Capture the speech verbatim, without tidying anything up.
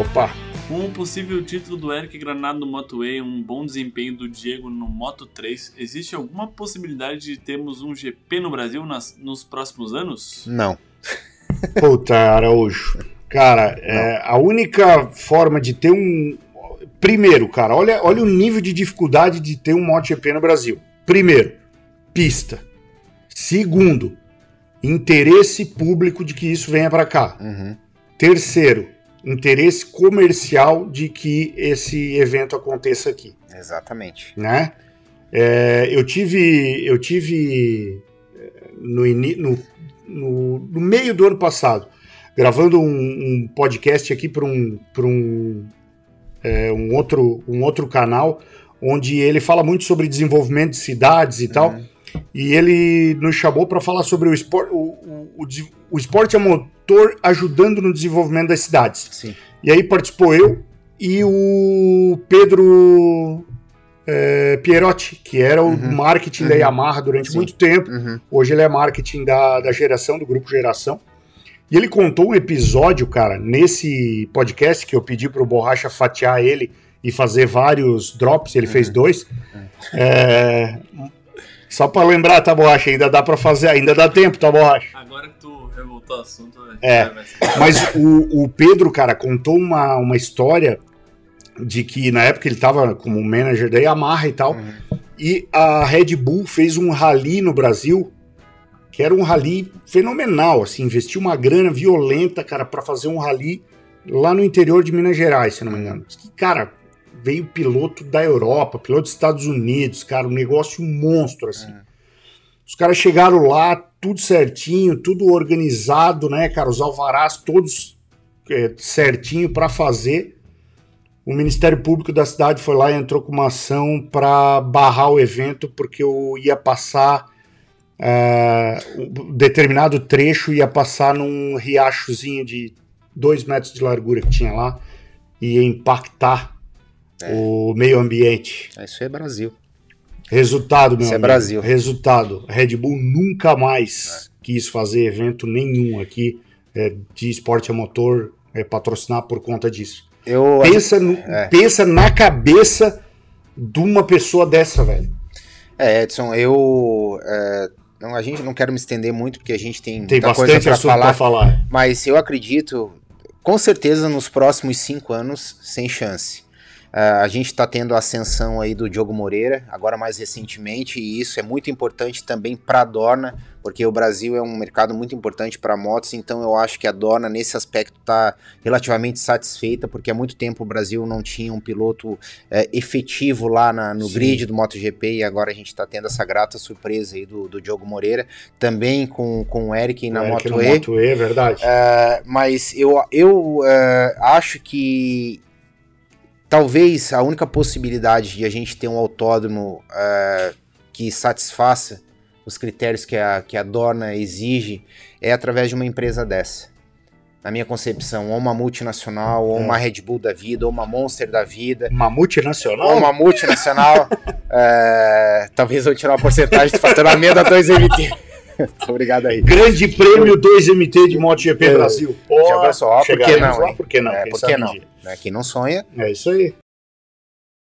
Opa! Com o possível título do Eric Granado no Moto E e um bom desempenho do Diego no Moto três, existe alguma possibilidade de termos um G P no Brasil nas, nos próximos anos? Não. Puta, Araújo. Cara, é, a única forma de ter um... Primeiro, cara, olha, olha o nível de dificuldade de ter um MotoGP no Brasil. Primeiro, pista. Segundo, interesse público de que isso venha para cá. Uhum. Terceiro, interesse comercial de que esse evento aconteça aqui. Exatamente. Né? É, eu tive, eu tive no, no, no, no meio do ano passado, gravando um, um podcast aqui para um, para um, é, um, outro, um outro canal, onde ele fala muito sobre desenvolvimento de cidades e uhum. tal, e ele nos chamou para falar sobre o esporte, o, o, o, o esporte a motor ajudando no desenvolvimento das cidades. Sim. E aí participou eu e o Pedro é, Pierotti, que era o uhum. marketing uhum. da Yamaha durante Sim. muito tempo. Uhum. Hoje ele é marketing da, da Geração, do Grupo Geração. E ele contou um episódio, cara, nesse podcast que eu pedi pro Borracha fatiar ele e fazer vários drops, ele uhum. fez dois. Uhum. É, só pra lembrar, tá, Borracha? Ainda dá pra fazer, ainda dá tempo, tá, Borracha? Agora que tu revoltou o assunto... É, mas o, o Pedro, cara, contou uma, uma história de que na época ele tava como manager da Yamaha e tal, uhum. e a Red Bull fez um rally no Brasil, que era um rally fenomenal, assim, investiu uma grana violenta, cara, pra fazer um rally lá no interior de Minas Gerais, se não me engano. Que, cara, veio piloto da Europa, piloto dos Estados Unidos, cara, um negócio monstro, assim. Uhum. Os caras chegaram lá, tudo certinho, tudo organizado, né, cara, os alvarás todos é, certinho pra fazer. O Ministério Público da cidade foi lá e entrou com uma ação pra barrar o evento, porque eu ia passar... Uh, um determinado trecho ia passar num riachozinho de dois metros de largura que tinha lá e ia impactar é. o meio ambiente. Isso é Brasil. Resultado, meu Isso amigo, é Brasil. Resultado, Red Bull nunca mais é. quis fazer evento nenhum aqui é, de esporte a motor é, patrocinar por conta disso. Eu, pensa, no, é. pensa na cabeça de uma pessoa dessa, velho. É, Edson, eu... É... Não, a gente não quero me estender muito, porque a gente tem, tem muita coisa para falar, falar, mas eu acredito, com certeza, nos próximos cinco anos, sem chance. Uh, a gente está tendo a ascensão aí do Diogo Moreira, agora mais recentemente, e isso é muito importante também para a Dorna, porque o Brasil é um mercado muito importante para motos, então eu acho que a Dorna nesse aspecto está relativamente satisfeita, porque há muito tempo o Brasil não tinha um piloto é, efetivo lá na, no Sim. grid do MotoGP, e agora a gente está tendo essa grata surpresa aí do, do Diogo Moreira, também com, com o Eric na Moto E. Moto E, é verdade. Uh, mas eu, eu uh, acho que talvez a única possibilidade de a gente ter um autódromo uh, que satisfaça os critérios que a, que a Dorna exige é através de uma empresa dessa. Na minha concepção, ou uma multinacional, ou é. uma Red Bull da vida, ou uma Monster da vida. Uma multinacional? Ou uma multinacional. uh, talvez eu tirar uma porcentagem de faturamento da dois M T. Obrigado aí. Grande Prêmio dois M T de MotoGP é. Brasil. Pô, já pessoal, por que não? Lá, por que não? É, por que não? Quem não sonha. É isso aí.